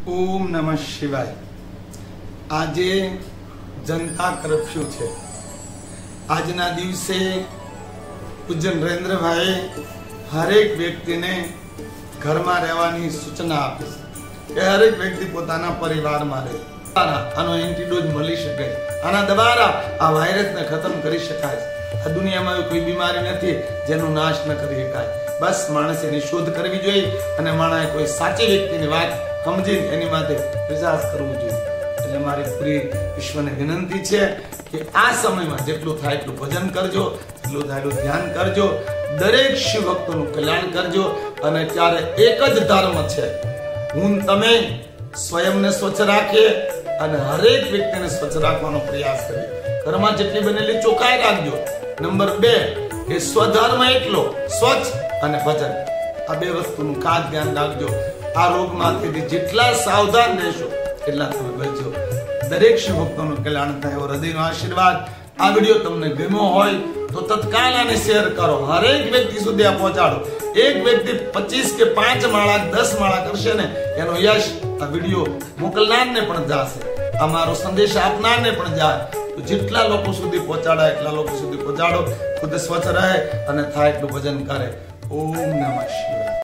ओम नमः शिवाय। आजे जनता कर्फ्यू है। आजना दिवसे पूज्य नरेंद्र भाई हरेक व्यक्ति ने घर में रहवानी सूचना आपी है। हरेक व्यक्ति पोताना परिवार में रहे। आनो एंटीडोज मळी शके। आना द्वारा आ वायरस ने खत्म करी शकाय। आ दुनिया में कोई बीमारी नहीं जेनो नाश न करी शकाय। बस माणसे एनी शोध करवी जोईए अने माणसे कोई साची व्यक्तिनी वात समझीने एनी माटे विश्वास करवो जोईए। એટલે મારી પૂરી ઈશ્વરને વિનંતી છે કે આ સમયમાં જેટલું થાય એટલું ભજન કરજો, જેટલું થાય એટલું ધ્યાન કરજો, દરેક શિવ ભક્તોનું કલ્યાણ કરજો। અને ત્યારે એક જ ધર્મ છે, હું તમે સ્વયંને સ્વચ્છ રાખીએ અને હરેક વ્યક્તિને સ્વચ્છ રાખવાનો પ્રયાસ કરીએ। ઘરમાં જેટલી બનેલી ચોખ્ખાઈ રાખજો। નંબર 2 કે સ્વધર્મ એટલો સ્વચ્છ અને ભજન, આ બે વસ્તુનું ખાસ ધ્યાન રાખજો। આ રોગમાંથી જેટલા સાવધાન રહેશો એટલા તમે બચજો। દરેક શિવ ભક્તોનું કલ્યાણ થાય એવો હૃદયનો આશીર્વાદ। આ વિડિયો તમને ગમ્યો હોય તો તત્કાલ આને શેર કરો, હરેક વ્યક્તિ સુધી આ પહોંચાડો। એક વ્યક્તિ 25 કે 5 માળા 10 માળા કરશે ને એનો યશ આ વિડિયો મોકલનારને પણ જશે, આ મારો સંદેશ આપનારને પણ જાય। તો જેટલા લોકો સુધી પહોંચાડાય એટલા લોકો સુધી પહોંચાડો। ખુદ સ્વચ્છ રહે અને થાય એટલું ભજન કરે। ઓમ નમઃ શિવાય।